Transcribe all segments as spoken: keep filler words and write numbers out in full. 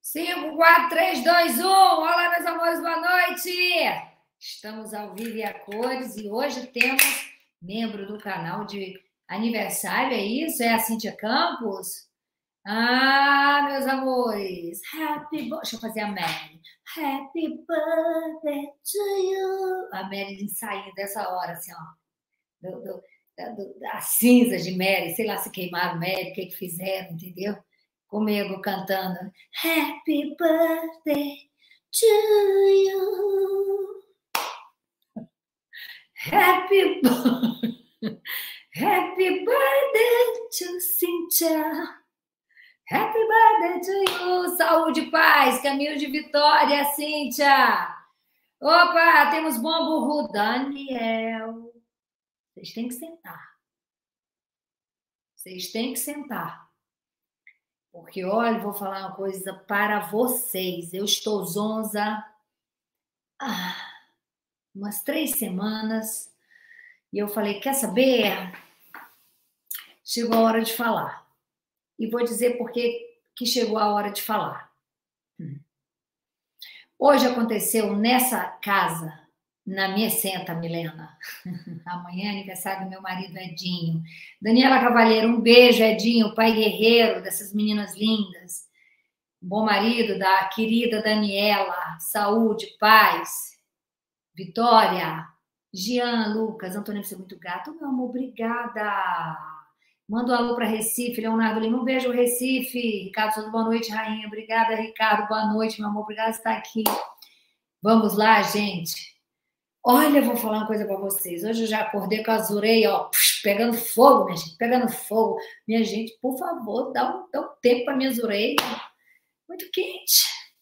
cinco, quatro, três, dois, um. Olá, meus amores, boa noite! Estamos ao vivo e a cores e hoje temos membro do canal de aniversário, é isso? É a Cíntia Campos? Ah, meus amores! Happy birthday! Deixa eu fazer a Mary. Happy birthday to you! A Mary saindo dessa hora, assim, ó. Do, do, da, do, das cinzas de Mary, sei lá se queimaram Mary, o que, que fizeram, entendeu? Comigo cantando Happy Birthday to you. Happy, Happy Birthday to Cíntia. Happy Birthday to you. Saúde e paz, caminho de vitória, Cíntia. Opa, temos bom burro, Daniel. Vocês têm que sentar. Vocês têm que sentar. Porque, olha, vou falar uma coisa para vocês. Eu estou zonza há umas três semanas e eu falei, quer saber? Chegou a hora de falar. E vou dizer por que que chegou a hora de falar. Hoje aconteceu nessa casa, na minha senta, Milena. Amanhã é aniversário do meu marido, Edinho. Daniela Cavalheiro, um beijo, Edinho, pai guerreiro dessas meninas lindas. Bom marido da querida Daniela. Saúde, paz, vitória. Jean, Lucas, Antônio, você é muito gato. Meu amor, obrigada. Manda um alô para Recife, Leonardo Lima. Um beijo, Recife. Ricardo Souza, boa noite, rainha. Obrigada, Ricardo. Boa noite, meu amor. Obrigada por estar aqui. Vamos lá, gente. Olha, eu vou falar uma coisa para vocês. Hoje eu já acordei com as orelhas, ó, pegando fogo, minha gente, pegando fogo. Minha gente, por favor, dá um, dá um tempo para minhas orelhas. Muito quente.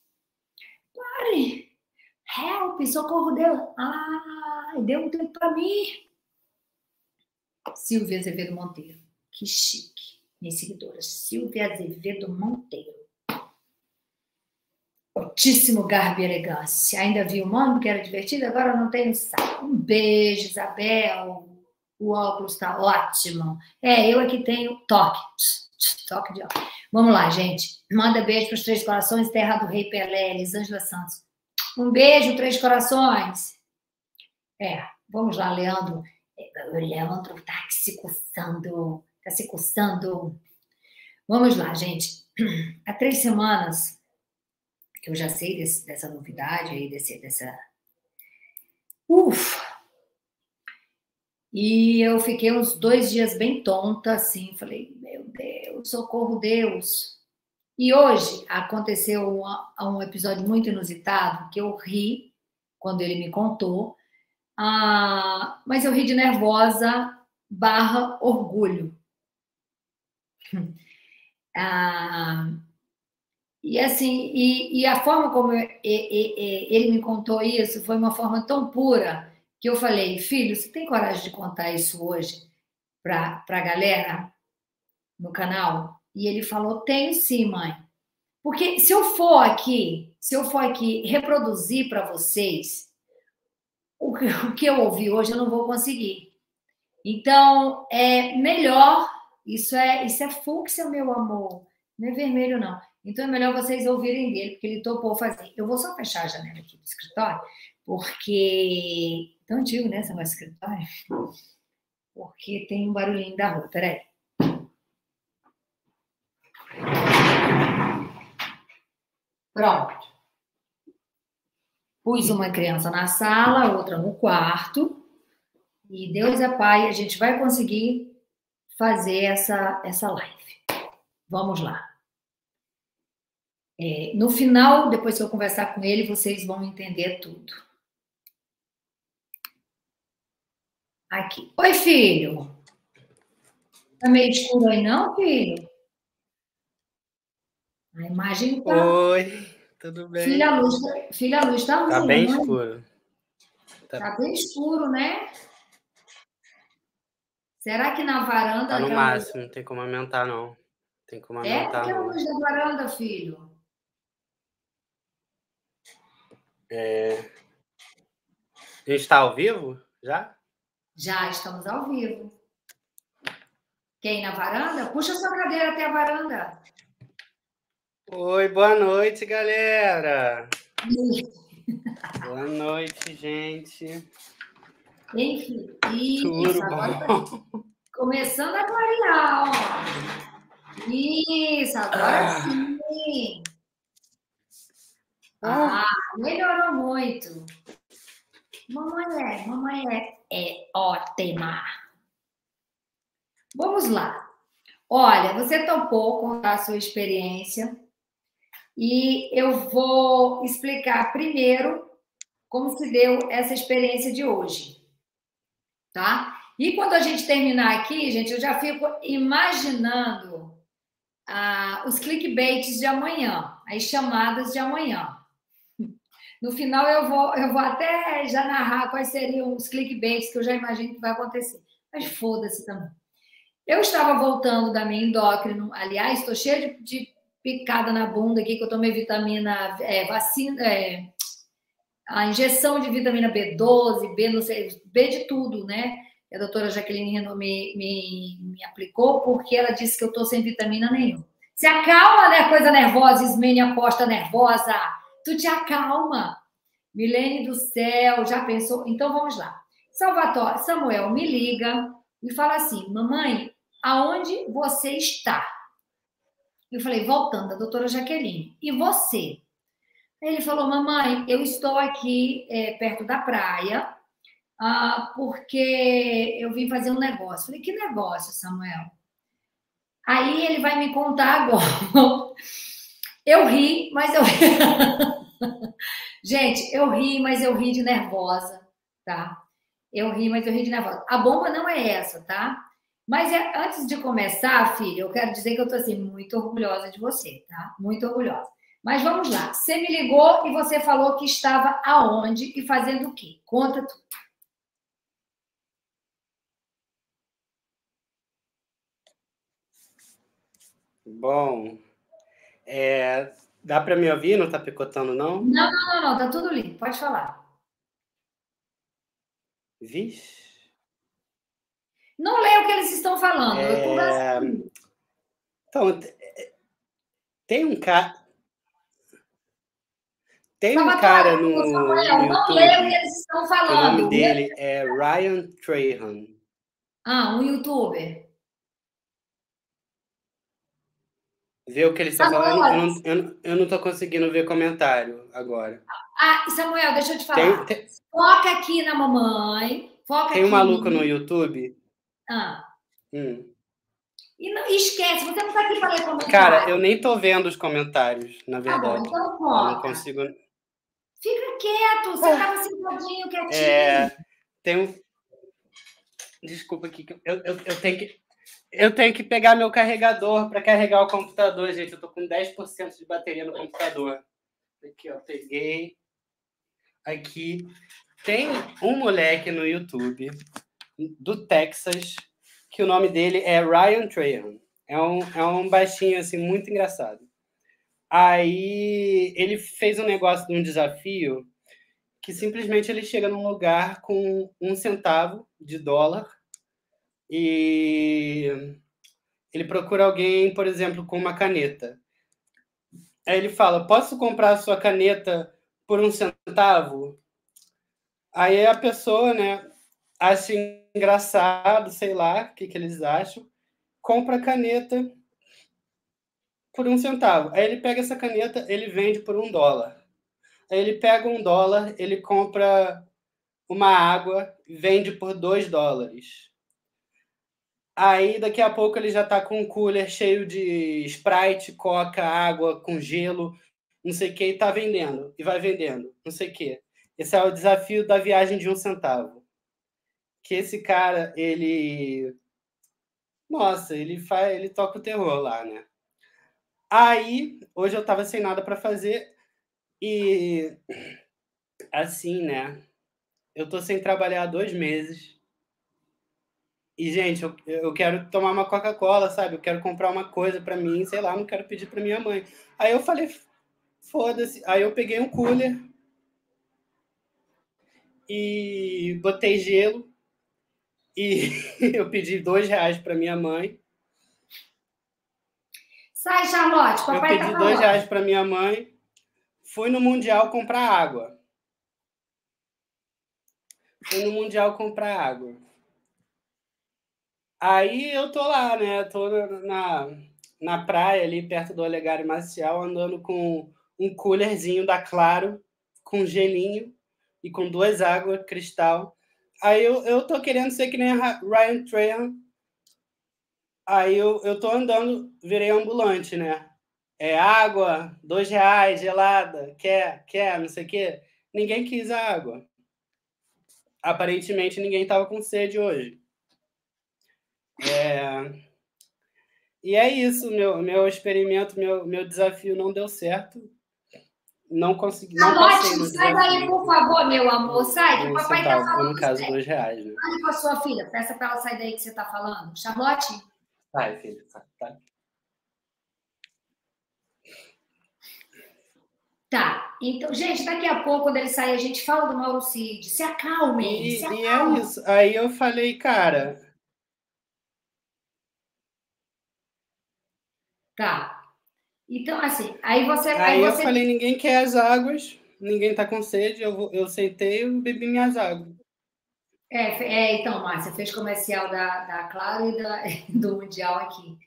Pare. Help, socorro, deu. Ai, deu um tempo para mim. Silvia Azevedo Monteiro. Que chique. Minhas seguidoras. Silvia Azevedo Monteiro. Altíssimo garbo e elegância. Ainda vi o mundo que era divertido, agora não tenho saco. Um beijo, Isabel. O óculos está ótimo. É, eu aqui tenho toque. Toque de óculos. Vamos lá, gente. Manda beijo para os Três Corações, Terra do Rei Pelé, Elisângela Santos. Um beijo, Três Corações. É, vamos lá, Leandro. O Leandro está se coçando. Está se coçando. Vamos lá, gente. Há três semanas... que eu já sei desse, dessa novidade aí, desse, dessa... Ufa! E eu fiquei uns dois dias bem tonta, assim, falei, meu Deus, socorro, Deus. E hoje aconteceu um, um episódio muito inusitado, que eu ri quando ele me contou, ah, mas eu ri de nervosa barra orgulho. Ah... E assim, e, e a forma como eu, e, e, ele me contou isso foi uma forma tão pura que eu falei, filho, você tem coragem de contar isso hoje para a galera no canal? E ele falou, tenho sim, mãe. Porque se eu for aqui, se eu for aqui reproduzir para vocês o que, o que eu ouvi hoje, eu não vou conseguir. Então, é melhor, isso é, isso é fúcsia, meu amor, não é vermelho, não. Então, é melhor vocês ouvirem dele, porque ele topou fazer. Eu vou só fechar a janela aqui do escritório, porque... Tão antigo, né, esse nosso escritório? Porque tem um barulhinho da rua. Peraí. Pronto. Pus uma criança na sala, outra no quarto. E Deus é Pai, a gente vai conseguir fazer essa, essa live. Vamos lá. É, no final, depois que eu conversar com ele, vocês vão entender tudo. Aqui. Oi, filho. Tá meio escuro aí, não, filho? A imagem tá... Oi, tudo bem? Filha, a luz, filha, a luz tá ruim. Tá bem não? escuro. Tá... tá bem escuro, né? Será que na varanda... Tá no máximo, luz... não tem como aumentar, não. Tem como aumentar, é porque não. a luz da varanda, filho? É... A gente tá ao vivo já? Já estamos ao vivo. Quem na varanda? Puxa sua cadeira até a varanda. Oi, boa noite, galera. Boa noite, gente. Enfim, isso, Tudo agora tá bom? começando a clarear, ó. Isso, agora Ah, sim. ah. Ah, melhorou muito. Mamãe é, mamãe é, é ótima. Vamos lá. Olha, você topou contar a sua experiência e eu vou explicar primeiro como se deu essa experiência de hoje, tá? E quando a gente terminar aqui, gente, eu já fico imaginando ah, os clickbaits de amanhã, as chamadas de amanhã. No final eu vou, eu vou até já narrar quais seriam os clickbaits que eu já imagino que vai acontecer. Mas foda-se também. Eu estava voltando da minha endócrino, aliás, estou cheia de, de picada na bunda aqui, que eu tomei vitamina, é, vacina, é, a injeção de vitamina B doze, B, não sei, B de tudo, né? A doutora Jaqueline Renault me, me, me aplicou porque ela disse que eu estou sem vitamina nenhuma. Se acalma, né? Coisa nervosa, Ismênia Costa nervosa. Tu te acalma. Milene do céu, já pensou? Então vamos lá. Salvatore, Samuel me liga e fala assim: mamãe, aonde você está? Eu falei, voltando, a doutora Jaqueline. E você? Ele falou, mamãe, eu estou aqui é, perto da praia, ah, porque eu vim fazer um negócio. Eu falei, que negócio, Samuel? Aí ele vai me contar agora. Eu ri, mas eu gente, eu ri, mas eu ri de nervosa, tá? Eu ri, mas eu ri de nervosa. A bomba não é essa, tá? Mas é, antes de começar, filha, eu quero dizer que eu tô assim muito orgulhosa de você, tá? Muito orgulhosa. Mas vamos lá. Você me ligou e você falou que estava aonde e fazendo o quê? Conta tudo. Bom, é, dá para me ouvir? Não tá picotando, não? Não, não, não, não, tá tudo limpo. Pode falar. Vixe. Não leia o que eles estão falando. Eu converso É, comigo. então, tem um cara, tem um cara Salvatore, no, no Samuel, não leia o que YouTube eles estão que o nome falando. dele é Ryan Trahan. Ah, um youtuber. Vê o que eles estão falando. Eu Samuel, não, eu, não, eu não tô conseguindo ver comentário agora. ah, Samuel, deixa eu te Tem, falar. tem, Foca aqui na mamãe. Foca tem um aqui em maluco no mim. YouTube. Ah, Hum. e não esquece, você não está aqui para ler Cara, eu comentário. nem tô vendo os comentários, na Tá bom, verdade. então Eu não foca. consigo. Fica quieto, você estava sentadinho, quietinho. É, tem um. Desculpa aqui, que eu, eu, eu tenho que. Eu tenho que pegar meu carregador para carregar o computador, gente. Eu tô com dez por cento de bateria no computador. Aqui, ó, peguei. Aqui. Tem um moleque no YouTube do Texas que o nome dele é Ryan Trahan. É um, é um baixinho, assim, muito engraçado. Aí ele fez um negócio de um desafio que simplesmente ele chega num lugar com um centavo de dólar e ele procura alguém, por exemplo, com uma caneta. Aí ele fala, posso comprar a sua caneta por um centavo? Aí a pessoa, né, acha engraçado, sei lá, o que, que eles acham, compra a caneta por um centavo. Aí ele pega essa caneta, ele vende por um dólar. Aí ele pega um dólar, ele compra uma água, vende por dois dólares. Aí daqui a pouco ele já está com um cooler cheio de Sprite, Coca, água com gelo, não sei o que, e está vendendo. E vai vendendo, não sei o que. Esse é o desafio da viagem de um centavo. Que esse cara, ele... Nossa, ele faz, ele toca o terror lá, né? Aí, hoje eu estava sem nada para fazer e assim, né? Eu tô sem trabalhar há dois meses. E, gente, eu, eu quero tomar uma Coca-Cola, sabe? Eu quero comprar uma coisa pra mim, sei lá, não quero pedir pra minha mãe. Aí eu falei, foda-se. Aí eu peguei um cooler e botei gelo e eu pedi dois reais pra minha mãe. Sai, Charlotte, papai eu pedi tá dois reais para minha mãe. Fui no Mundial comprar água. Fui no Mundial comprar água. Aí eu tô lá, né? Tô na, na praia ali, perto do Olegário Maciel, andando com um coolerzinho da Claro, com gelinho e com duas águas, cristal. Aí eu, eu tô querendo ser que nem a Ryan Trahan. Aí eu, eu tô andando, virei ambulante, né? É água, dois reais, gelada, quer, quer, não sei o quê. Ninguém quis a água. Aparentemente ninguém tava com sede hoje. É... E é isso, meu, meu experimento, meu, meu desafio não deu certo. Não consegui, não passei no sai desafio. daí, por favor, meu amor, sai, que o papai tá centavo, falando. no caso, dois reais, né? Fale com a sua filha, peça para ela sair daí que você tá falando. Charlotte? Sai, filha, sai, tá. Tá, então, gente, daqui a pouco, quando ele sair, a gente fala do Mauro Cid. Se acalmem, E, se e acalmem. é isso. Aí eu falei, cara... Tá. Então, assim, aí você... Aí, aí eu você... falei, ninguém quer as águas, ninguém tá com sede, eu, vou, eu sentei e bebi minhas águas. É, é, então, Márcia, fez comercial da, da Claro e da, do Mundial aqui.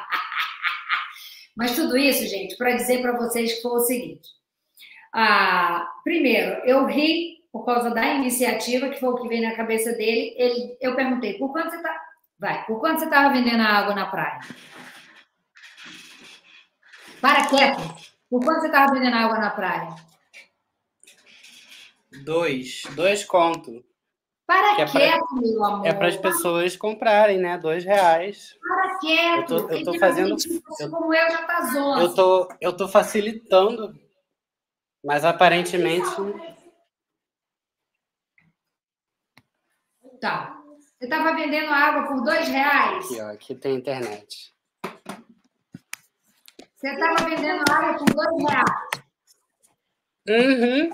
Mas tudo isso, gente, para dizer para vocês que foi o seguinte. Ah, primeiro, eu ri por causa da iniciativa, que foi o que veio na cabeça dele. Ele, eu perguntei, por quanto você tá... Vai, por quanto você estava vendendo a água na praia? Para quieto. Por quanto você estava vendendo água na praia? Dois. Dois conto. Para que quieto, é pra, meu amor. É para as pessoas comprarem, né? Dois reais. Para quieto. Eu tô, eu tô Quem fazendo... assim como eu já tá zonzo. Eu tô, eu tô facilitando, mas aparentemente... Tá. Você estava vendendo água por dois reais? Aqui, ó. Aqui tem internet. Você estava vendendo água por dois reais? Uhum.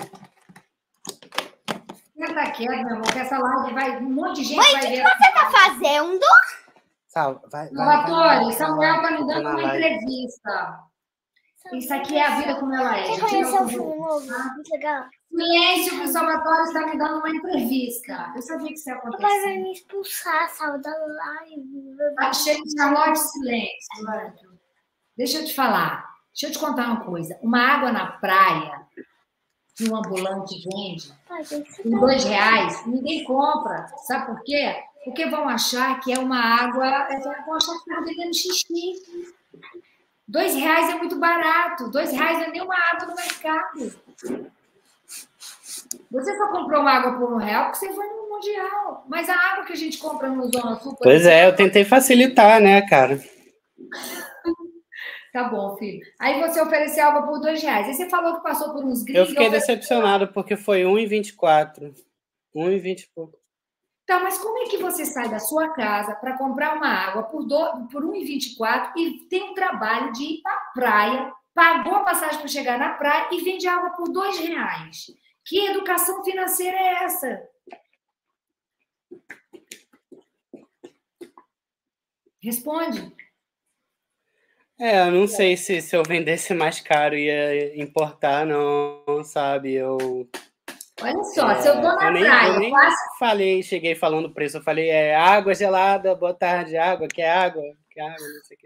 Senta quieto, meu amor, que essa live vai... Um monte de gente Mãe, vai que ver. O que você tá fazendo? Sal, vai, vai, Salvatore, vai, Samuel vai, tá me dando na uma live. entrevista. Isso aqui é a vida como ela é. Quer gente. conhecer Eu o filme novo? Muito legal. Silêncio, que o Salvatore está me dando uma entrevista. Eu sabia que isso ia Papai vai acontecer. me expulsar, sal da live. Tá cheio de Charlotte, silêncio. Vai. Deixa eu te falar. Deixa eu te contar uma coisa. Uma água na praia que um ambulante vende por dois reais, ninguém compra. Sabe por quê? Porque vão achar que é uma água... Vão achar que está vendendo xixi. Dois reais é muito barato. Dois reais não é nem uma água no mercado. Você só comprou uma água por um real porque você foi no Mundial. Mas a água que a gente compra no Zona Sul... Pois exemplo, é, eu tentei facilitar, né, cara? Tá bom, filho. Aí você ofereceu água por dois reais. Aí você falou que passou por uns gringos... Eu fiquei decepcionado porque foi um e vinte e quatro. um e vinte e pouco. Tá, mas como é que você sai da sua casa para comprar uma água por, do, por um e vinte e quatro e tem o trabalho de ir para a praia, pagou a passagem para chegar na praia e vende água por dois reais? Que educação financeira é essa? Responde. É, eu não sei se, se eu vendesse mais caro ia importar, não, sabe? Eu... Olha só, é, se eu tô na eu nem, praia... Eu nem quase... falei, cheguei falando o preço, eu falei, é água gelada, boa tarde, água, quer água? Quer água, não sei o que.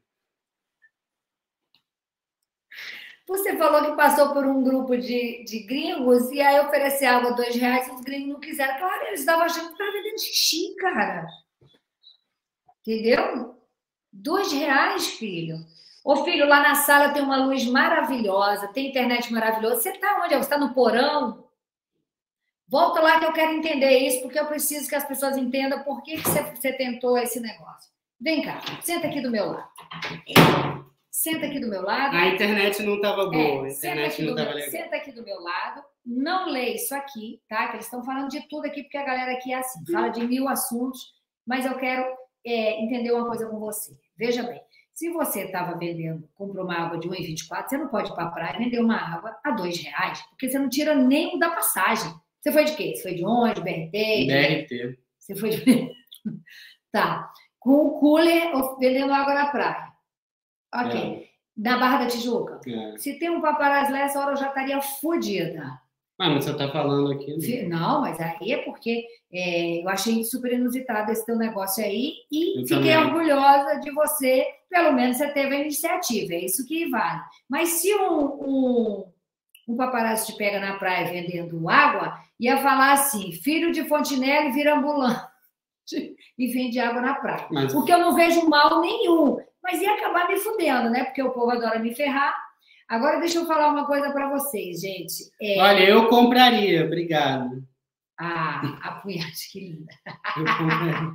Você falou que passou por um grupo de, de gringos e aí oferecer água dois reais e os gringos não quiseram. Claro, eles estavam achando que estava vendendo xixi, cara. Entendeu? Dois reais, filho. Ô, filho, lá na sala tem uma luz maravilhosa, tem internet maravilhosa. Você tá onde? Você está no porão? Volta lá que eu quero entender isso, porque eu preciso que as pessoas entendam por que, que você, você tentou esse negócio. Vem cá, senta aqui do meu lado. Senta aqui do meu lado. A internet não estava boa, é, a internet não estava legal. Senta aqui do meu lado, não lê isso aqui, tá? Que eles estão falando de tudo aqui, porque a galera aqui é assim, fala de mil assuntos, mas eu quero é, entender uma coisa com você. Veja bem, se você estava vendendo, comprou uma água de um e vinte e quatro, você não pode ir para a praia vender uma água a dois reais, porque você não tira nem o da passagem. Você foi de quê? Você foi de onde? B R T? B R T. Você foi de... Tá. Com o cooler vendendo água na praia. Ok. É. Da Barra da Tijuca. É. Se tem um paparazzi lá, essa hora eu já estaria fodida. Ah, mas você tá falando aqui. Né? Não, mas aí é porque é, eu achei super inusitado esse teu negócio aí e Eu fiquei também. orgulhosa de você. Pelo menos você teve a iniciativa, é isso que vale. Mas se um, um, um paparazzi te pega na praia vendendo água, ia falar assim, filho de Fontenelle vira ambulante e vende água na praia. Mas- Porque eu não vejo mal nenhum. Mas ia acabar me fudendo, né? Porque o povo adora me ferrar. Agora deixa eu falar uma coisa para vocês, gente. É... Olha, eu compraria, obrigado. Ah, a punhade, que linda. Eu compraria.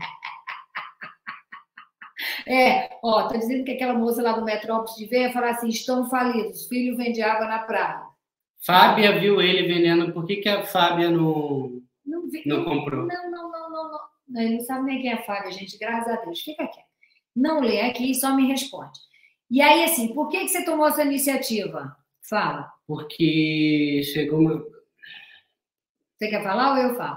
É, ó, tá dizendo que aquela moça lá do Metrópolis de Veia falar assim, estão falidos, filho vende água na praia. Fábia viu ele vendendo, por que, que a Fábia não, Não, vi, não não, comprou? não, não, não, não, não. Ele não sabe nem quem é a Fábia, gente, graças a Deus. Fica quieto. Não lê aqui e só me responde. E aí, assim, por que, que você tomou essa iniciativa? Fala. Porque chegou uma... Você quer falar ou eu falo?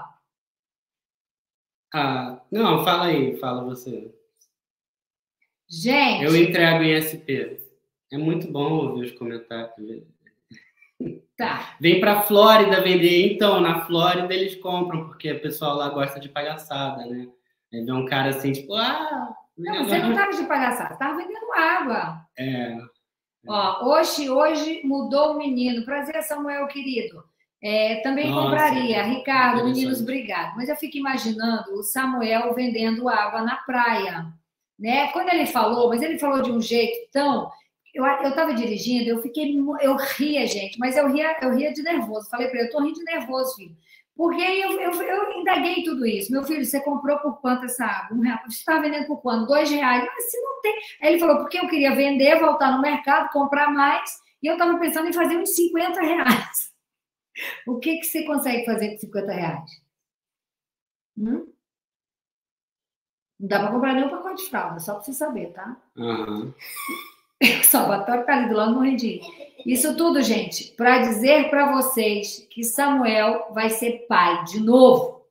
Ah, não, fala aí, fala você. Gente... Eu entrego em S P. É muito bom ouvir os comentários. Tá. Vem pra Flórida vender. Então, na Flórida eles compram, porque o pessoal lá gosta de palhaçada, né? Aí vê um cara assim, tipo, ah... Não, você não estava de palhaçada, estava vendendo água. É. é. Ó, hoje, hoje mudou o menino. Prazer, Samuel, querido. É, também Nossa, compraria. Ricardo, interessante. meninos, obrigado. Mas eu fico imaginando o Samuel vendendo água na praia. Né? Quando ele falou, mas ele falou de um jeito tão... Eu estava dirigindo, eu fiquei... Eu ria, gente, mas eu ria, eu ria de nervoso. Falei para ele, eu estou rindo de nervoso, filho. Porque eu, eu, eu indaguei tudo isso. Meu filho, você comprou por quanto essa água? Um real. Você está vendendo por quanto? Dois reais. Mas se não tem... Aí ele falou, porque eu queria vender, voltar no mercado, comprar mais, e eu estava pensando em fazer uns cinquenta reais. O que, que você consegue fazer com cinquenta reais? Hum? Não dá para comprar nem um pacote de fralda, só para você saber, tá? Uhum. O Salvatore está ali do lado, não rendi. Isso tudo, gente, para dizer para vocês que Samuel vai ser pai de novo.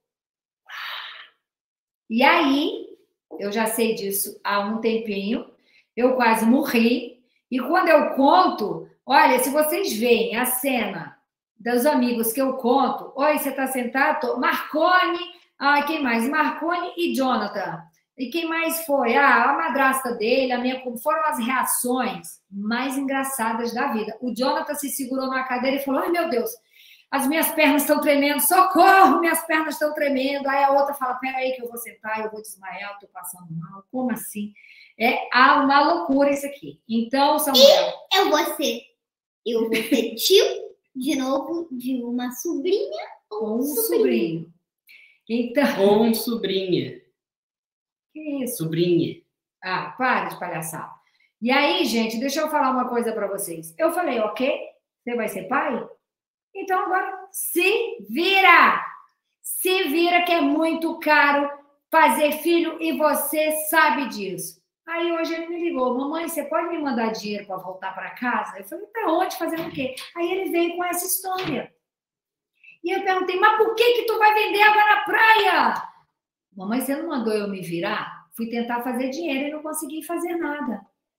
E aí, eu já sei disso há um tempinho, eu quase morri, e quando eu conto, olha, se vocês veem a cena dos amigos que eu conto, oi, você está sentado? Marconi, ah, quem mais? Marconi e Jonathan. E quem mais foi? Ah, a madrasta dele, a minha, foram as reações mais engraçadas da vida. O Jonathan se segurou na cadeira e falou, ai, meu Deus, as minhas pernas estão tremendo, socorro, minhas pernas estão tremendo. Aí a outra fala, peraí que eu vou sentar, eu vou desmaiar, eu tô passando mal. Como assim? É uma loucura isso aqui. Então, Samuel... E eu vou ser, eu vou ser tio, de novo, de uma sobrinha ou um sobrinho. sobrinho. Então... Ou um sobrinha. Que isso? Sobrinha. Ah, para de palhaçada. E aí, gente, deixa eu falar uma coisa para vocês. Eu falei, ok, você vai ser pai? Então agora se vira! Se vira que é muito caro fazer filho e você sabe disso. Aí hoje ele me ligou, mamãe, você pode me mandar dinheiro para voltar para casa? Eu falei, para onde? Fazendo o quê? Aí ele veio com essa história. E eu perguntei, mas por que que tu vai vender água na praia? Mamãe, você não mandou eu me virar? Fui tentar fazer dinheiro e não consegui fazer nada.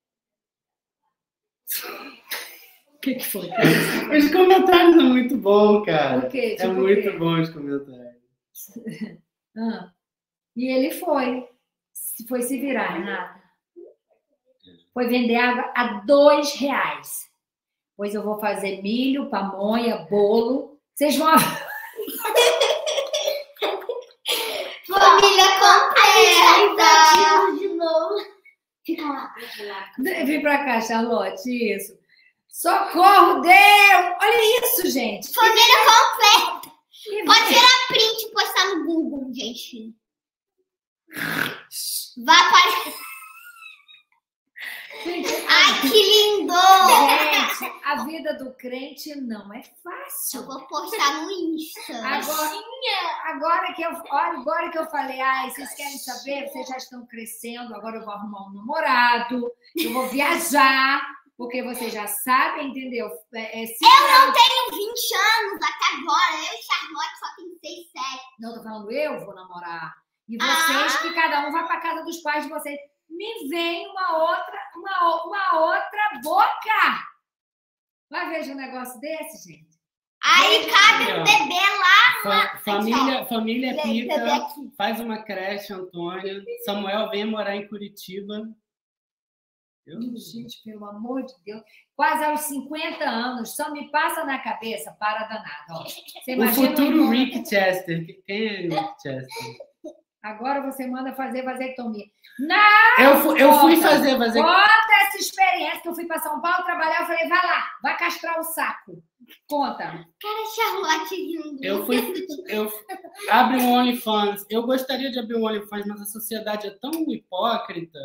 O que, que foi? Os comentários são muito bons, cara. Por quê? Tipo é muito quê? bom os comentários. Ah, e ele foi. Foi se virar, Renata. Foi vender água a dois reais. Pois eu vou fazer milho, pamonha, bolo. Vocês vão... Família completa! De novo. Fica lá. Vem pra cá, Charlotte, isso. Socorro, Deus! Olha isso, gente. Família completa. Que Pode vem- tirar print e postar no Google, gente. Vai para... Gente, Ai, que lindo! gente, a vida do crente não é Eu fácil. vou postar no Insta. Agora, agora, que eu, olha, agora que eu falei, ai, vocês querem saber? Vocês já estão crescendo, agora eu vou arrumar um namorado, eu vou viajar, porque vocês já sabem, entendeu? É, é, se Eu não tenho vinte anos até agora. Eu e Charlotte só tem seis, sete. Não, tô falando, eu vou namorar. E vocês, Ah. que cada um vai pra casa dos pais de vocês. me vem uma outra, uma, uma outra boca. Vai ver um negócio desse, gente? Aí cabe o bebê lá. Fa família, família Gente, bebê Pica, aqui. faz uma creche, Antônia. Samuel vem morar em Curitiba. Eu... Gente, pelo amor de Deus. Quase aos cinquenta anos, só me passa na cabeça, para danado. Ó, você O imagina futuro um- Rick Chester. Quem é Rick Chester? Agora você manda fazer vasectomia. Não! Eu, fu eu fui Conta. fazer vasectomia. Conta essa experiência que eu fui para São Paulo trabalhar. Eu falei, vai lá, vai castrar o saco. Conta. Cara, Charlotte vindo. Eu fui. Eu abre um OnlyFans. Eu gostaria de abrir um OnlyFans, mas a sociedade é tão hipócrita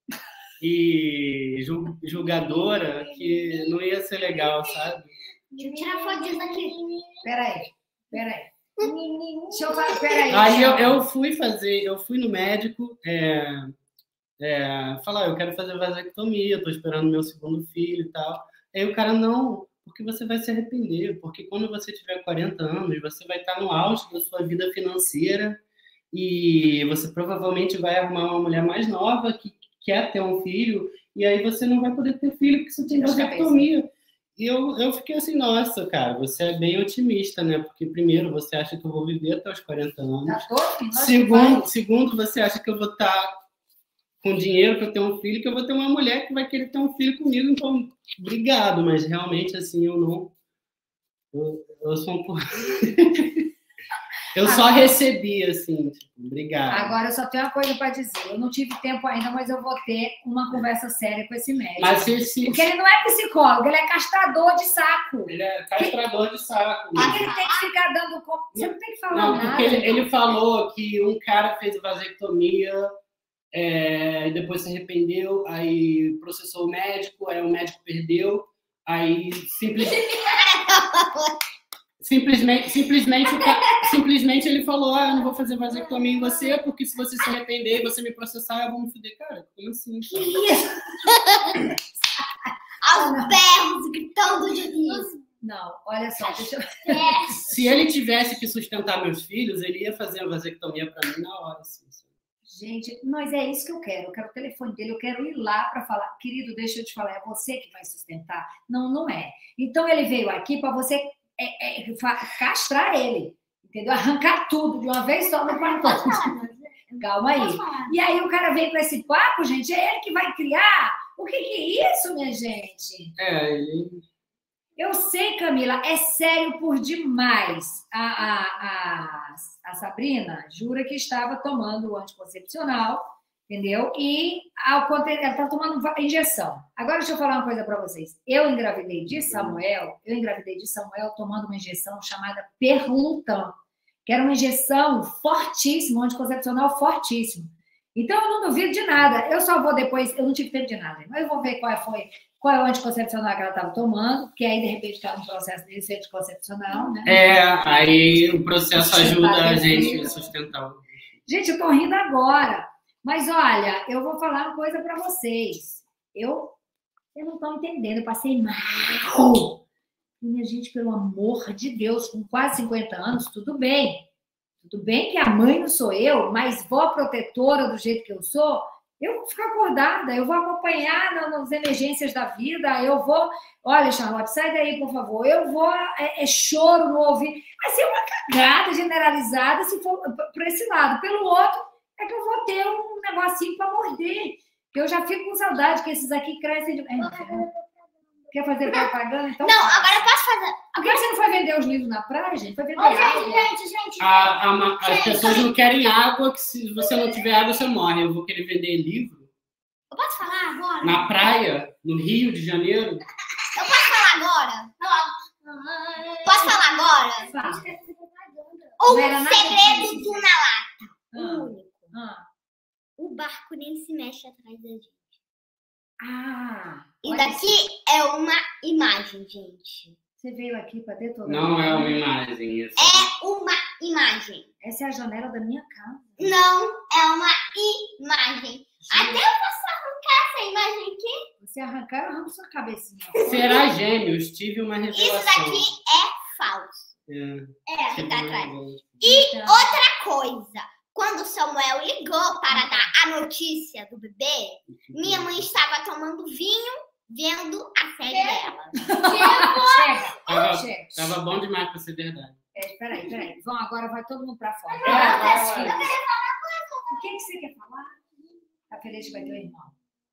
e jul- julgadora que não ia ser legal, sabe? Deixa eu tirar foto disso aqui. Peraí, peraí. Deixa eu falar, peraí. Aí eu, eu fui fazer, eu fui no médico, é, é, falar, eu quero fazer vasectomia, tô esperando meu segundo filho e tal. Aí o cara, não, porque você vai se arrepender, porque quando você tiver quarenta anos, você vai estar no auge da sua vida financeira e você provavelmente vai arrumar uma mulher mais nova que quer ter um filho, e aí você não vai poder ter filho porque você tem vasectomia. E eu, eu fiquei assim, nossa, cara, você é bem otimista, né? Porque, primeiro, você acha que eu vou viver até os quarenta anos. Tá todo? Segundo, segundo, você acha que eu vou estar com dinheiro para ter um filho, que eu vou ter uma mulher que vai querer ter um filho comigo. Então, obrigado, mas realmente, assim, eu não... Eu, eu sou um pouco... Eu só recebi, assim, tipo, obrigado. Agora eu só tenho uma coisa para dizer. Eu não tive tempo ainda, mas eu vou ter uma conversa séria com esse médico. Mas esse... Porque ele não é psicólogo, ele é castrador de saco. Ele é castrador de saco. Por que ele tem que ficar dando... Você não tem que falar Não, nada. porque ele, ele falou que um cara fez vasectomia, é, depois se arrependeu, aí processou o médico, aí o médico perdeu, aí simplesmente... Simplesmente, simplesmente, simplesmente ele falou, ah, eu não vou fazer vasectomia em você, porque se você se arrepender e você me processar, eu vou me fuder. Cara, como assim? Que isso? Aos berros, gritando de isso. Não, olha só, deixa eu... Se ele tivesse que sustentar meus filhos, ele ia fazer a vasectomia pra mim na hora. Assim. Gente, mas é isso que eu quero. Eu quero o telefone dele, eu quero ir lá para falar. Querido, deixa eu te falar, é você que vai sustentar? Não, não é. Então ele veio aqui para você... É, é, castrar ele, entendeu? Arrancar tudo de uma vez só no quarto. Calma aí. E aí o cara vem com esse papo, gente, é ele que vai criar? O que, que é isso, minha gente? É, ele... Eu sei, Camila, é sério por demais. A, a, a, a Sabrina jura que estava tomando o anticoncepcional, entendeu? E ao, ela está tomando injeção. Agora, deixa eu falar uma coisa para vocês. Eu engravidei de Samuel, eu engravidei de Samuel tomando uma injeção chamada Perlutan, que era uma injeção fortíssima, um anticoncepcional fortíssimo. Então, eu não duvido de nada. Eu só vou depois, eu não tive tempo de nada, mas eu vou ver qual foi, qual é o anticoncepcional que ela estava tomando, porque aí, de repente, está no processo desse anticoncepcional, né? É, aí o processo ajuda a gente a sustentar. Gente, eu tô rindo agora. Mas, olha, eu vou falar uma coisa para vocês. Eu, eu não estou entendendo, eu passei mal. Minha gente, pelo amor de Deus, com quase cinquenta anos, tudo bem. Tudo bem que a mãe não sou eu, mas vó protetora do jeito que eu sou, eu vou ficar acordada, eu vou acompanhar nas emergências da vida, eu vou... Olha, Charlotte, sai daí, por favor. Eu vou... É, é choro no ouvido. Mas é uma cagada generalizada se for por esse lado. Pelo outro... é que eu vou ter um negocinho para morder. Eu já fico com saudade que esses aqui crescem... De... Quer fazer propaganda? Então, não, agora eu posso fazer. Por que você não foi vender os livros na praia, gente? Foi vender Ô, água. gente, gente, gente. A, a, as gente, pessoas não querem água, que se você não tiver água, você morre. Eu vou querer vender livro. Eu posso falar agora? Na praia, no Rio de Janeiro. Eu posso falar agora? Posso falar agora? Fala. Um Não era nada segredo disso. do Na Lata. Ah. O único. Ah. O barco nem se mexe atrás da gente. Ah, E olha daqui é uma imagem, gente. Você veio aqui para detonar. Não é uma imagem. Isso. É uma imagem. Essa é a janela da minha casa. Não é uma imagem. Até eu posso arrancar essa imagem aqui. Você arrancar, eu arranco sua cabecinha. Será gêmeos? Tive uma revelação. Isso daqui é falso. É, É, tive tá uma atrás. revelação. E Então, outra coisa. quando o Samuel ligou para dar a notícia do bebê, minha mãe estava tomando vinho, vendo a série dela. Chega, Tava, chega. tava bom demais pra ser verdade. É, peraí, peraí. Vão, agora vai todo mundo pra fora. É, Vai, vai, vai, vai. filhos. O que, que você quer falar? Tá feliz que vai ter um irmão.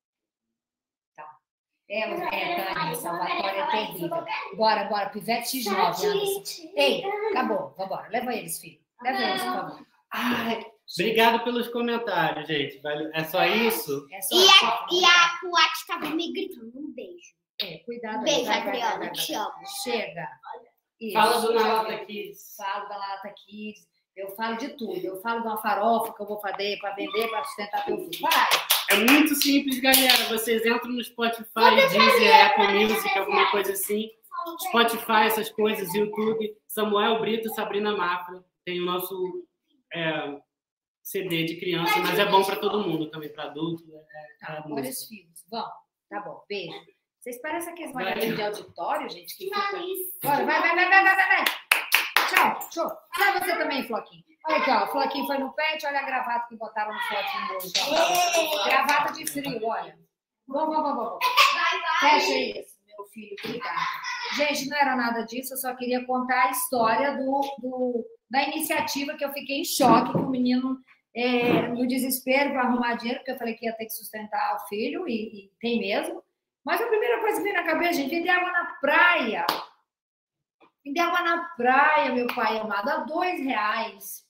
Tá. Ela é, Tânia, Salvatore é terrível. Bora, bora, Pivete X nove, Anderson. Ei, acabou, vambora. Leva eles, filho. Leva eles, por favor. Ai, Obrigado pelos comentários, gente. Valeu. É só isso? é só E isso. a, e a Puat estava me gritando, um beijo. É, cuidado aí. Beijo, Vai, vai, vai, Adriana, vai, te vai. amo. Chega. Isso. Fala do Nalata Kids. Falo da Lata Kids. Eu falo de tudo. Eu falo de uma farofa que eu vou fazer para vender, para sustentar teu filho. Vai. É muito simples, galera. Vocês entram no Spotify, Deezer, Apple Music, alguma coisa assim. Spotify, essas coisas, YouTube. Samuel Brito, Sabrina Mafra. Tem o nosso é, C D de criança, mas é bom para todo mundo também, para adulto. É, Tá, é olha os filhos. Vão. Tá bom. Beijo. Vocês parecem aqueles vagabundos de auditório, gente, que ficam... Bora, vai, vai, vai, vai, vai, vai, vai. Tchau, show. Sai você também, Floquinho. Olha aqui, ó. O Floquinho foi no pet, olha a gravata que botaram no Floquinho hoje. Ó. Gravata de frio, olha. Vamos, vamos, vamos. Fecha isso, meu filho. Obrigada. Gente, não era nada disso. Eu só queria contar a história do, do, da iniciativa que eu fiquei em choque com o menino é, no desespero para arrumar dinheiro, porque eu falei que ia ter que sustentar o filho, e, e tem mesmo. Mas a primeira coisa que veio na cabeça, gente, vender água na praia. Vender água na praia, meu pai amado, a dois reais.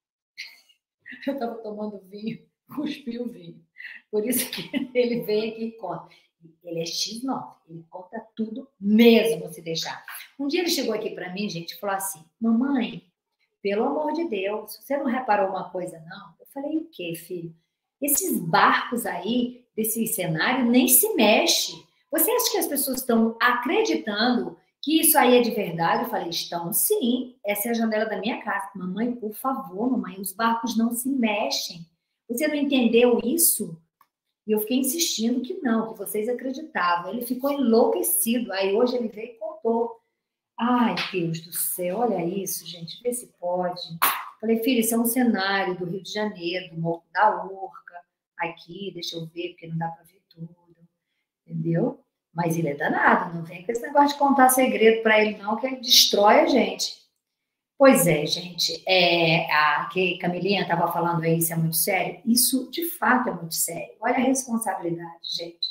Eu estava tomando vinho, cuspi o vinho. Por isso que ele veio aqui e conta. Ele é X nove, ele conta tudo mesmo, se deixar. Um dia ele chegou aqui para mim, gente, e falou assim, mamãe, pelo amor de Deus, você não reparou uma coisa, não? Eu falei, o quê, filho? Esses barcos aí, desse cenário, nem se mexe. Você acha que as pessoas estão acreditando que isso aí é de verdade? Eu falei, estão sim. Essa é a janela da minha casa. Mamãe, por favor, mamãe, os barcos não se mexem. Você não entendeu isso? E eu fiquei insistindo que não, que vocês acreditavam. Ele ficou enlouquecido. Aí hoje ele veio e contou. Ai, Deus do céu, olha isso, gente, vê se pode. Falei, filho, isso é um cenário do Rio de Janeiro, do Morro da Urca, aqui, deixa eu ver, porque não dá para ver tudo, entendeu? Mas ele é danado, não vem com esse negócio de contar segredo para ele, não, que ele destrói a gente. Pois é, gente, é, a que Camilinha estava falando aí, isso é muito sério? Isso, de fato, é muito sério. Olha a responsabilidade, gente.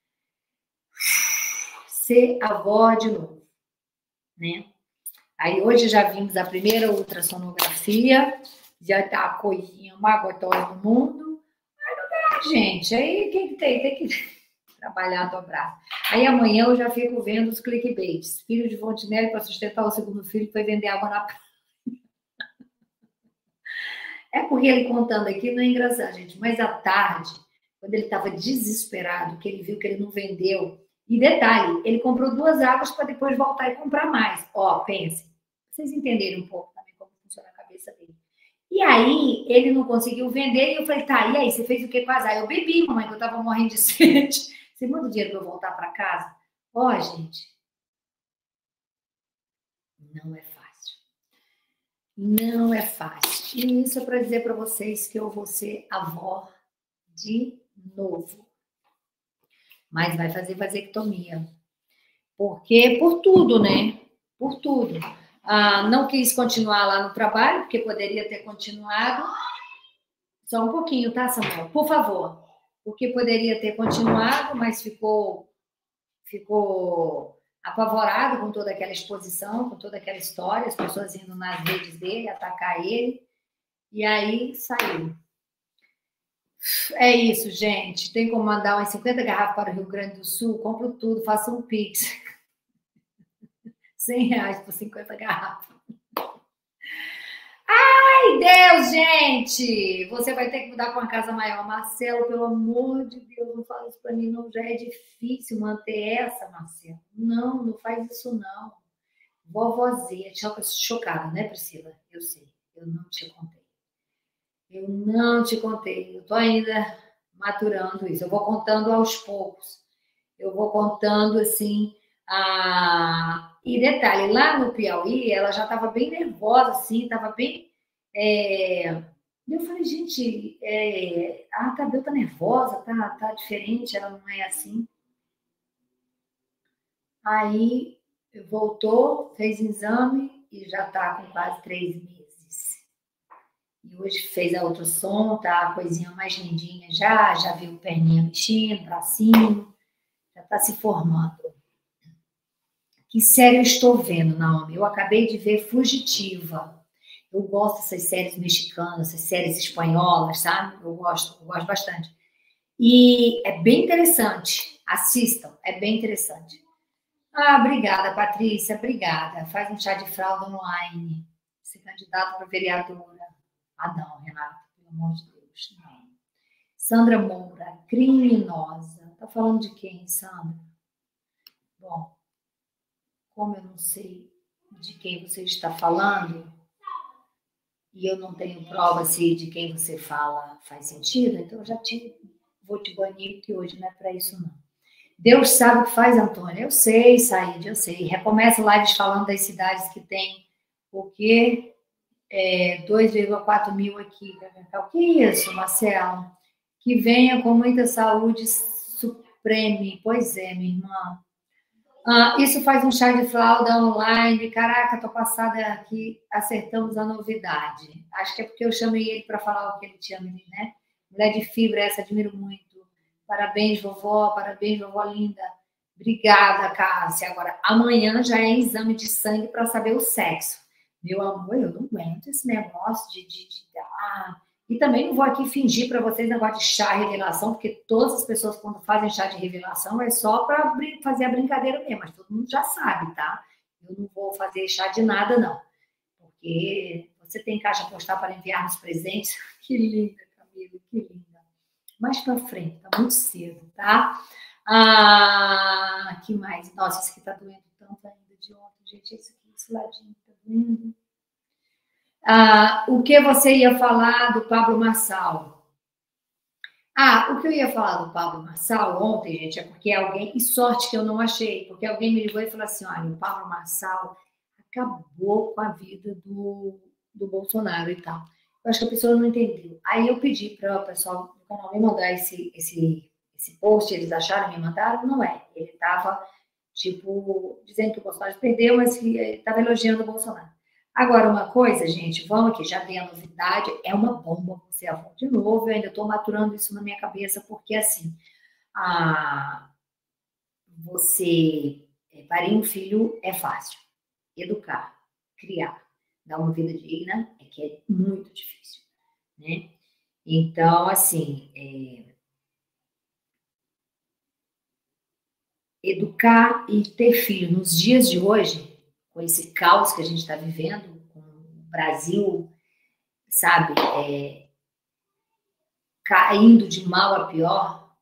Ser avó de novo, né? Aí hoje já vimos a primeira ultrassonografia, já tá a coisinha mais gostosa do mundo. Aí não dá, gente. Aí quem que tem? Tem que trabalhar dobrado. Aí amanhã eu já fico vendo os clickbaits. Filho de Fontenelle para sustentar o segundo filho foi vender água na praia. É porque ele contando aqui não é engraçado, gente. Mas à tarde, quando ele estava desesperado, que ele viu que ele não vendeu. E detalhe, ele comprou duas águas para depois voltar e comprar mais. Ó, pense. Vocês entenderem um pouco também como funciona a cabeça dele. E aí, ele não conseguiu vender, e eu falei, tá, e aí, você fez o que com as águas? Eu bebi, mamãe, que eu tava morrendo de sede. Você manda o dinheiro para eu voltar para casa? Ó, gente, não é fácil. Não é fácil. E isso é para dizer para vocês que eu vou ser avó de novo. Mas vai fazer vasectomia. Porque, por tudo, né? Por tudo. Ah, não quis continuar lá no trabalho, porque poderia ter continuado. Só um pouquinho, tá, Samuel? Por favor. Porque poderia ter continuado, mas ficou, ficou apavorado com toda aquela exposição, com toda aquela história, as pessoas indo nas redes dele, atacar ele. E aí, saiu. É isso, gente. Tem como mandar umas cinquenta garrafas para o Rio Grande do Sul? Compro tudo, faço um Pix. cem reais por cinquenta garrafas. Ai, Deus, gente! Você vai ter que mudar para uma casa maior. Marcelo, pelo amor de Deus, não fala isso para mim, não. Já é difícil manter essa, Marcelo. Não, não faz isso, não. Vovozinha, chocada, né, Priscila? Eu sei, eu não te contei. Eu não te contei. Eu tô ainda maturando isso. Eu vou contando aos poucos. Eu vou contando, assim... A... E detalhe, lá no Piauí, ela já estava bem nervosa, assim, estava bem... É... E eu falei, gente, é, a Tadeu tá nervosa, tá, tá diferente, ela não é assim. Aí voltou, fez exame e já tá com quase três meses. E hoje fez a ultrassom, tá a coisinha mais lindinha já, já viu perninha mexendo, bracinho, já tá se formando. Que série eu estou vendo, Naomi? Eu acabei de ver Fugitiva. Eu gosto dessas séries mexicanas, essas séries espanholas, sabe? Eu gosto, eu gosto bastante. E é bem interessante. Assistam, é bem interessante. Ah, obrigada, Patrícia, obrigada. Faz um chá de fralda online. Ser candidato para vereadora. Ah, não, Renata, pelo amor de Deus, não. Sandra Moura, criminosa. Tá falando de quem, Sandra? Bom, como eu não sei de quem você está falando, e eu não tenho prova se de quem você fala faz sentido, então eu já te, vou te banir, porque hoje não é para isso, não. Deus sabe o que faz, Antônia. Eu sei, Saíde, eu sei. Recomeça lives falando das cidades que tem o quê? É, dois vírgula quatro mil aqui. O que é isso, Marcelo? Que venha com muita saúde supreme. Pois é, minha irmã. Ah, isso faz um chá de fralda online. Caraca, tô passada aqui, acertamos a novidade. Acho que é porque eu chamei ele para falar o que ele tinha, né? Mulher de fibra, essa admiro muito. Parabéns, vovó, parabéns, vovó linda. Obrigada, Cássia. Agora, amanhã já é exame de sangue para saber o sexo. Meu amor, eu não aguento esse negócio de, de, de dar. E também não vou aqui fingir para vocês negócio de chá revelação, porque todas as pessoas, quando fazem chá de revelação, é só para fazer a brincadeira mesmo, mas todo mundo já sabe, tá? Eu não vou fazer chá de nada, não. Porque você tem caixa postal para enviar nos presentes. Que linda, Camila, que linda. Mais para frente, tá muito cedo, tá? Ah, que mais? Nossa, isso aqui tá doendo tanto ainda de ontem, gente. Esse aqui, esse ladinho tá doendo. Ah, o que você ia falar do Pablo Marçal? Ah, o que eu ia falar do Pablo Marçal ontem, gente, é porque alguém... E sorte que eu não achei, porque alguém me ligou e falou assim, olha, o Pablo Marçal acabou com a vida do, do Bolsonaro e tal. Eu acho que a pessoa não entendeu. Aí eu pedi para o pessoal do canal me mandar esse, esse, esse post, eles acharam, me mandaram, não é. Ele estava, tipo, dizendo que o Bolsonaro perdeu, mas que estava elogiando o Bolsonaro. Agora, uma coisa, gente, vamos aqui, já dei a novidade, é uma bomba você avó de novo, eu ainda estou maturando isso na minha cabeça, porque assim, a, você parir um filho é fácil, educar, criar, dar uma vida digna é que é muito difícil, né? Então, assim, é, educar e ter filho nos dias de hoje, com esse caos que a gente está vivendo, com o Brasil, sabe, é, caindo de mal a pior,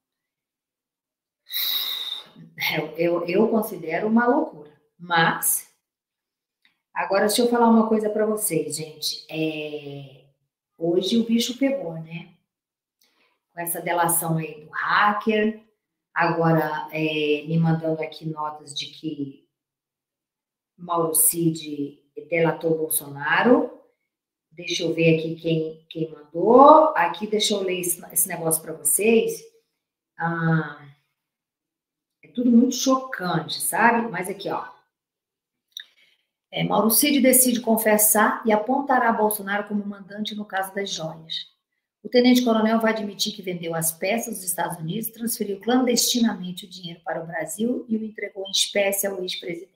eu, eu considero uma loucura. Mas, agora deixa eu falar uma coisa para vocês, gente. É, hoje o bicho pegou, né? Com essa delação aí do hacker, agora é, me mandando aqui notas de que Mauro Cid delatou Bolsonaro. Deixa eu ver aqui quem, quem mandou. Aqui, deixa eu ler esse, esse negócio para vocês. Ah, é tudo muito chocante, sabe? Mas aqui, ó. É, Mauro Cid decide confessar e apontará Bolsonaro como mandante no caso das joias. O tenente-coronel vai admitir que vendeu as peças dos Estados Unidos, transferiu clandestinamente o dinheiro para o Brasil e o entregou em espécie ao ex-presidente.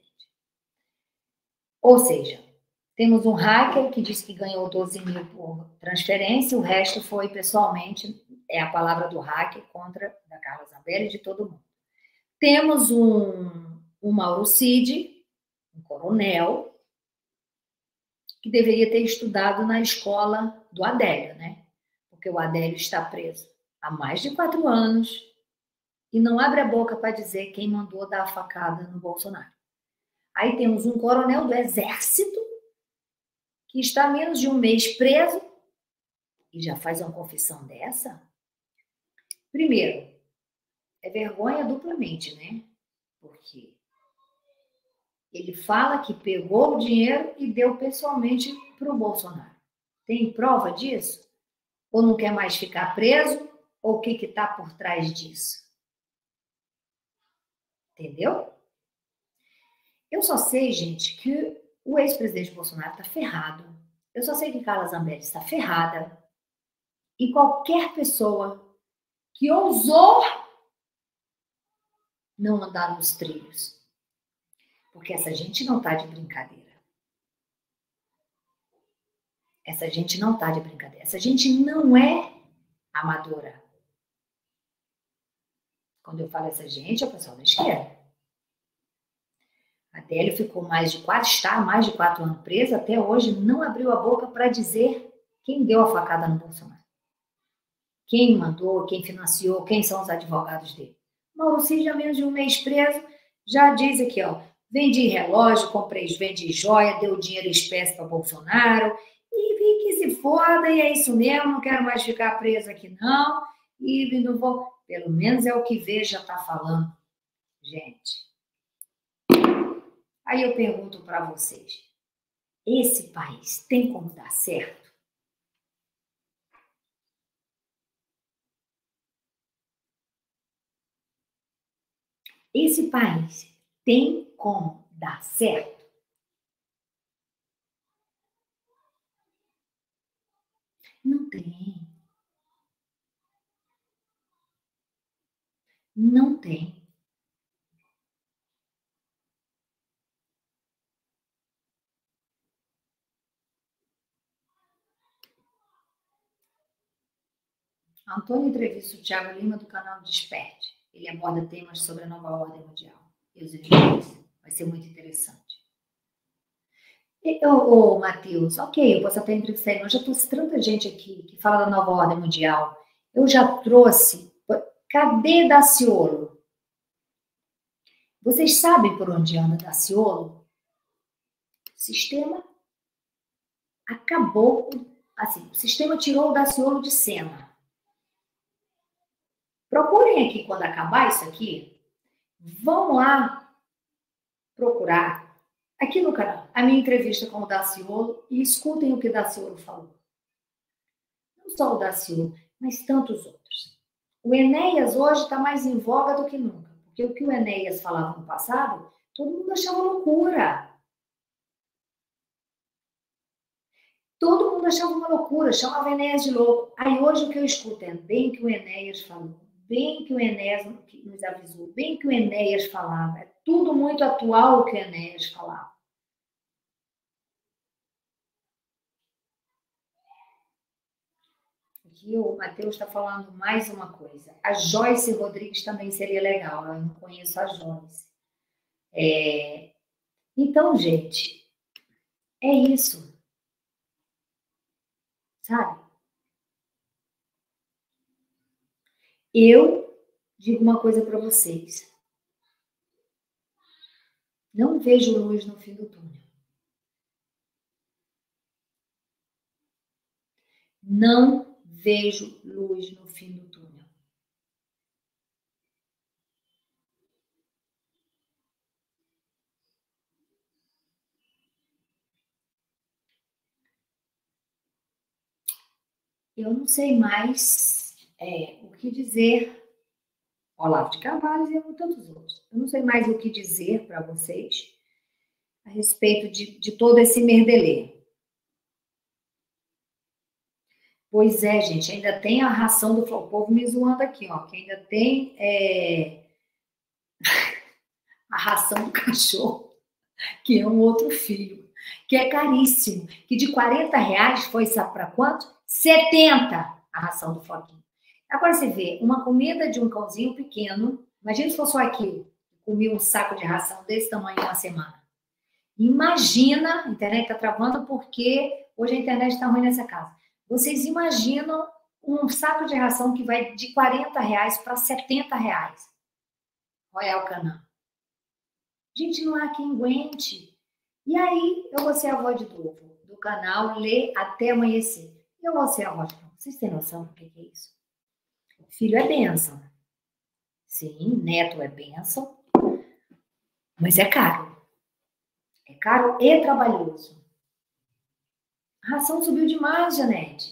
Ou seja, temos um hacker que diz que ganhou doze mil por transferência, o resto foi pessoalmente, é a palavra do hacker contra da Carla Zambelli e de todo mundo. Temos um, um Mauro Cid, um coronel, que deveria ter estudado na escola do Adélio, né? Porque o Adélio está preso há mais de quatro anos e não abre a boca para dizer quem mandou dar a facada no Bolsonaro. Aí temos um coronel do Exército que está há menos de um mês preso e já faz uma confissão dessa? Primeiro, é vergonha duplamente, né? Porque ele fala que pegou o dinheiro e deu pessoalmente para o Bolsonaro. Tem prova disso? Ou não quer mais ficar preso? Ou o que está por trás disso? Entendeu? Eu só sei, gente, que o ex-presidente Bolsonaro está ferrado. Eu só sei que Carla Zambelli está ferrada. E qualquer pessoa que ousou não andar nos trilhos. Porque essa gente não está de brincadeira. Essa gente não está de brincadeira. Essa gente não é amadora. Quando eu falo essa gente, é o pessoal da esquerda. A Adélio ficou mais de quatro, está mais de quatro anos presa, até hoje não abriu a boca para dizer quem deu a facada no Bolsonaro. Quem mandou, quem financiou, quem são os advogados dele. Mauro Cid, há menos de um mês preso, já diz aqui, ó, vendi relógio, comprei, vendi joia, deu dinheiro em espécie para Bolsonaro, e vi que se foda, e é isso mesmo, não quero mais ficar preso aqui não, e não vou, pelo menos é o que Veja está falando, gente. Aí eu pergunto para vocês, esse país tem como dar certo? Esse país tem como dar certo? Não tem. Não tem. Antônio entrevista o Thiago Lima do canal Desperte. Ele aborda temas sobre a nova ordem mundial e os inimigos. Vai ser muito interessante. Ô, ô Matheus, ok, eu posso até entrevistar ele, mas já trouxe tanta gente aqui que fala da nova ordem mundial. Eu já trouxe. Cadê Daciolo? Vocês sabem por onde anda Daciolo? O sistema acabou. Assim, o sistema tirou o Daciolo de cena. Procurem aqui quando acabar isso aqui. Vão lá procurar aqui no canal a minha entrevista com o Daciolo e escutem o que o Daciolo falou. Não só o Daciolo, mas tantos outros. O Enéas hoje está mais em voga do que nunca. Porque o que o Enéas falava no passado, todo mundo achava loucura. Todo mundo achava uma loucura, chamava o Enéas de louco. Aí hoje o que eu escuto é bem que o Enéas falou, bem que o Enéas nos avisou, bem que o Enéas falava. É tudo muito atual o que o Enéas falava. Aqui o Matheus está falando mais uma coisa. A Joyce Rodrigues também seria legal. Eu não conheço a Joyce. É... Então, gente, é isso. Sabe? Eu digo uma coisa para vocês. Não vejo luz no fim do túnel. Não vejo luz no fim do túnel. Eu não sei mais é, o que dizer. Olavo de Carvalho e tantos outros. Eu não sei mais o que dizer para vocês a respeito de, de todo esse merdelê. Pois é, gente, ainda tem a ração do o povo me zoando aqui, ó, que ainda tem é, a ração do cachorro, que é um outro filho, que é caríssimo, que de quarenta reais foi, sabe para quanto? setenta a ração do Floquinho. Agora você vê, uma comida de um cãozinho pequeno, imagina se fosse só aquilo, comia um saco de ração desse tamanho uma semana. Imagina, a internet está travando porque hoje a internet está ruim nessa casa. Vocês imaginam um saco de ração que vai de quarenta reais para setenta reais. Royal Canin. Gente, não há quem aguente. E aí, eu vou ser a voz de novo do canal Lê Até Amanhecer. Eu vou ser a voz de novo. Vocês têm noção do que é isso? Filho é bênção. Sim, neto é bênção. Mas é caro. É caro e trabalhoso. A ração subiu demais, Janete.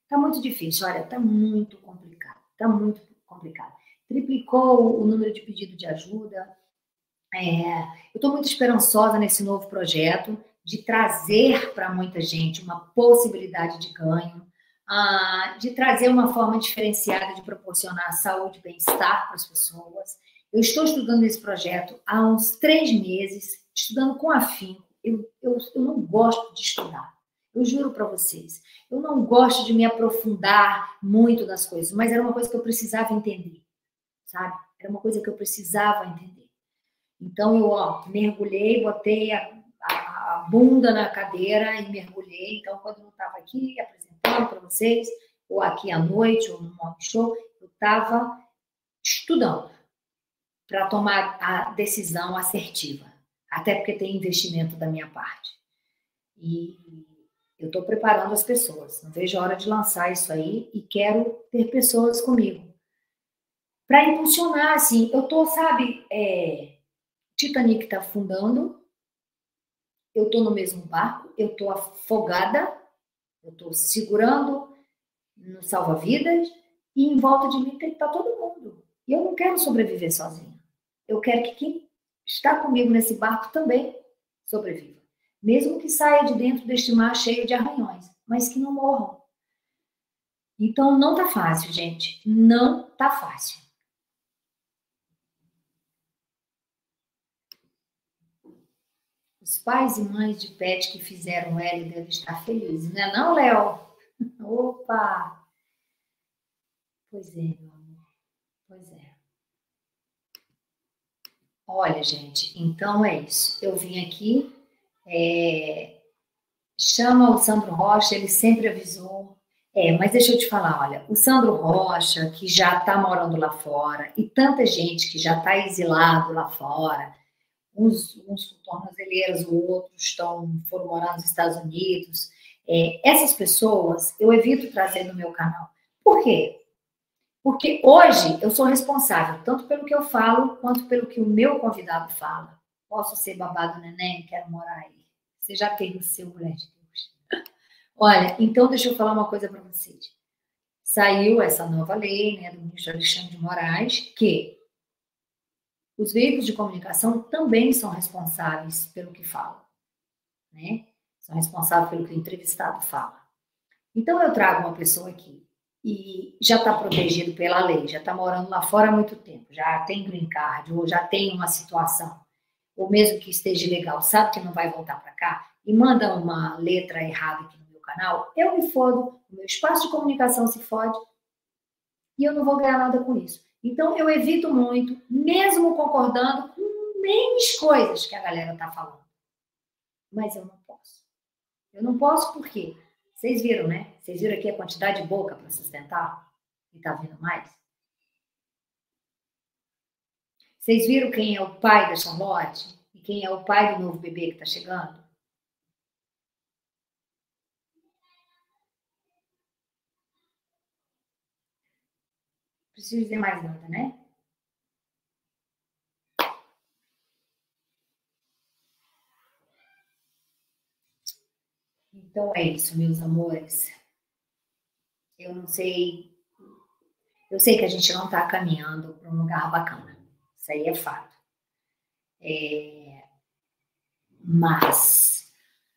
Tá muito difícil, olha, tá muito complicado, tá muito complicado. Triplicou o número de pedido de ajuda. É, eu estou muito esperançosa nesse novo projeto de trazer para muita gente uma possibilidade de ganho, ah, de trazer uma forma diferenciada de proporcionar saúde e bem-estar para as pessoas. Eu estou estudando esse projeto há uns três meses, estudando com afinco. Eu, eu, eu não gosto de estudar, eu juro para vocês. Eu não gosto de me aprofundar muito nas coisas, mas era uma coisa que eu precisava entender, sabe? Era uma coisa que eu precisava entender. Então, eu ó, mergulhei, botei a, a, a bunda na cadeira e mergulhei. Então, quando eu estava aqui apresentando para vocês, ou aqui à noite, ou no mock show, eu estava estudando para tomar a decisão assertiva. Até porque tem investimento da minha parte. E eu estou preparando as pessoas. Não vejo a hora de lançar isso aí e quero ter pessoas comigo. Para impulsionar, assim, eu estou, sabe... É, Titanic está afundando, eu estou no mesmo barco, eu estou afogada, eu estou segurando no salva-vidas e em volta de mim tem que estar todo mundo. E eu não quero sobreviver sozinha. Eu quero que quem está comigo nesse barco também sobreviva. Mesmo que saia de dentro deste mar cheio de arranhões, mas que não morram. Então não tá fácil, gente. Não tá fácil. Os pais e mães de pet que fizeram L devem estar felizes, não é não, Léo? Opa! Pois é, meu amor. Pois é. Olha, gente, então é isso. Eu vim aqui, é... chama o Sandro Rocha, ele sempre avisou. É, mas deixa eu te falar, olha, o Sandro Rocha, que já está morando lá fora, e tanta gente que já está exilado lá fora, uns, uns tornozeleiros, outros estão, foram morar nos Estados Unidos. É, essas pessoas eu evito trazer no meu canal. Por quê? Porque hoje eu sou responsável tanto pelo que eu falo, quanto pelo que o meu convidado fala. Posso ser babado neném, quero morar aí. Você já tem o seu, mulher de Deus. Olha, então deixa eu falar uma coisa para vocês. Saiu essa nova lei, né, do ministro Alexandre de Moraes, que os veículos de comunicação também são responsáveis pelo que falam, né? São responsáveis pelo que o entrevistado fala. Então, eu trago uma pessoa aqui e já está protegido pela lei, já está morando lá fora há muito tempo, já tem green card, ou já tem uma situação, ou mesmo que esteja legal, sabe que não vai voltar para cá, e manda uma letra errada aqui no meu canal, eu me fodo, o meu espaço de comunicação se fode, e eu não vou ganhar nada com isso. Então, eu evito muito, mesmo concordando com menos coisas que a galera está falando. Mas eu não posso. Eu não posso porque vocês viram, né? Vocês viram aqui a quantidade de boca para sustentar? E tá vindo mais? Vocês viram quem é o pai da Charlotte? E quem é o pai do novo bebê que está chegando? Preciso dizer mais nada, né? Então é isso, meus amores. Eu não sei... Eu sei que a gente não está caminhando para um lugar bacana. Isso aí é fato. É... Mas...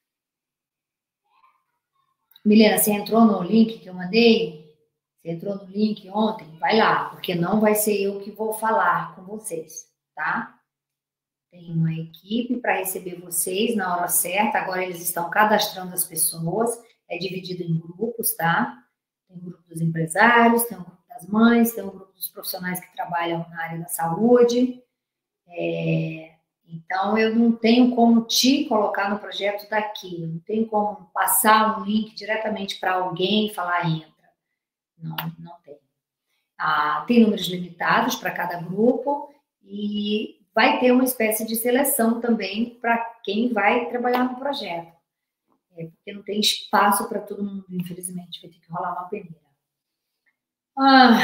Milena, você entrou no link que eu mandei? Você entrou no link ontem? Vai lá, porque não vai ser eu que vou falar com vocês, tá? Tem uma equipe para receber vocês na hora certa. Agora eles estão cadastrando as pessoas. É dividido em grupos, tá? Tem o grupo dos empresários, tem o grupo das mães, tem o grupo dos profissionais que trabalham na área da saúde. É, então, eu não tenho como te colocar no projeto daqui. Eu não tenho como passar um link diretamente para alguém e falar entra. Não, não tem. Ah, tem números limitados para cada grupo e vai ter uma espécie de seleção também para quem vai trabalhar no projeto. É, porque não tem espaço para todo mundo, infelizmente. Vai ter que rolar uma peneira. Ah,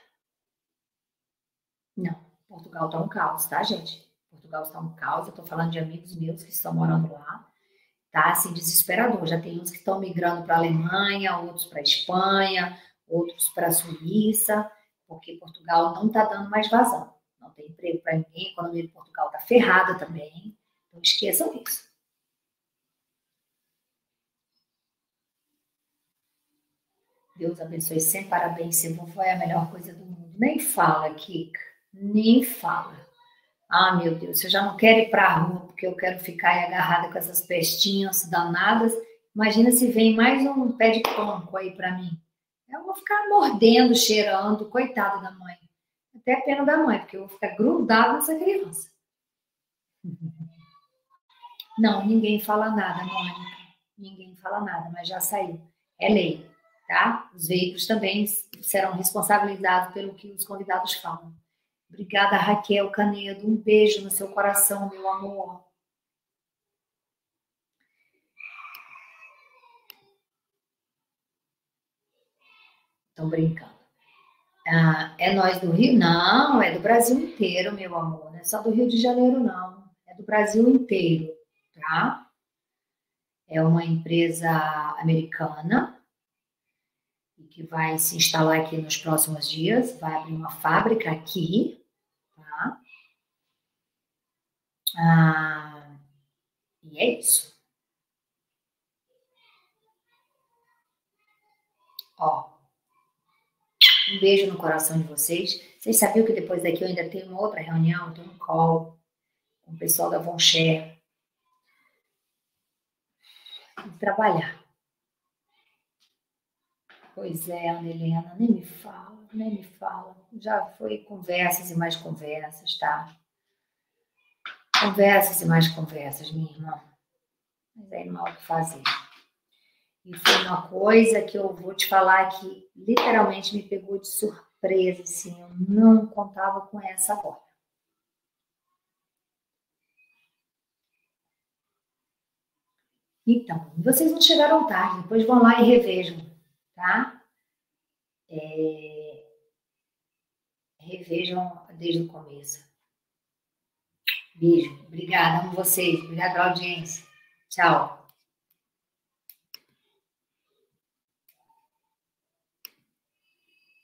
não, Portugal está um caos, tá, gente? Portugal está um caos. Eu estou falando de amigos meus que estão morando lá. tá assim desesperador. Já tem uns que estão migrando para a Alemanha, outros para a Espanha, outros para a Suíça, porque Portugal não está dando mais vazão. Não tem emprego para ninguém, a economia de Portugal está ferrada também. Então esqueçam isso. Deus abençoe, sem parabéns, seu vovô é a melhor coisa do mundo. Nem fala, Kika, nem fala. Ah, meu Deus, eu já não quero ir para a rua, porque eu quero ficar aí agarrada com essas pestinhas danadas. Imagina se vem mais um pé de panco aí para mim. Eu vou ficar mordendo, cheirando, coitada da mãe. Até pena da mãe, porque eu vou ficar grudada nessa criança. Não, ninguém fala nada, Mônica. Ninguém fala nada, mas já saiu. É lei, tá? Os veículos também serão responsabilizados pelo que os convidados falam. Obrigada, Raquel Canedo. Um beijo no seu coração, meu amor. Estão brincando. Ah, é nós do Rio? Não, é do Brasil inteiro, meu amor. Não é só do Rio de Janeiro, não. É do Brasil inteiro, tá? É uma empresa americana que vai se instalar aqui nos próximos dias. Vai abrir uma fábrica aqui, tá? Ah, e é isso. Ó, um beijo no coração de vocês. Vocês sabiam que depois daqui eu ainda tenho uma outra reunião, tenho um call com o pessoal da Vonshare. Tem que trabalhar. Pois é, Ana Helena, nem me fala, nem me fala. Já foi conversas e mais conversas, tá? Conversas e mais conversas, minha irmã. Mas aí não há o que fazer. E foi uma coisa que eu vou te falar que literalmente me pegou de surpresa, assim. Eu não contava com essa agora. Então, vocês não chegaram tarde, depois vão lá e revejam, tá? É... Revejam desde o começo. Beijo, obrigada, amo vocês, obrigada pela audiência. Tchau.